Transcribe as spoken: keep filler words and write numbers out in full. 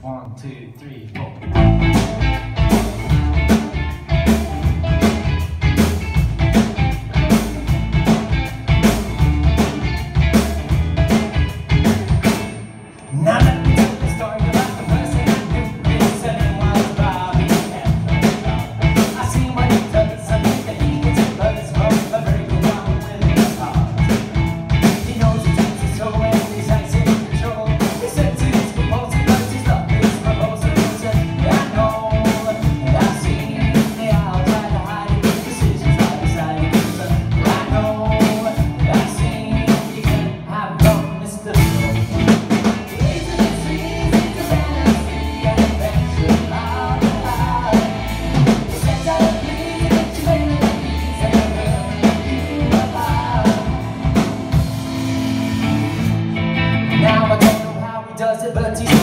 One, two, three, four. Now let me tell the story about the person I knew. His name was Bobby. I see what he does. I think that he gets a buzz from a very good one with his heart. He knows he takes his soul and he's nice in control. He says he's compulsive, but his love is proposal. I know, I've seen they all try to hide it. Decisions are decided. I know, I've seen you can have no Mister Now I don't know how he does it, but he's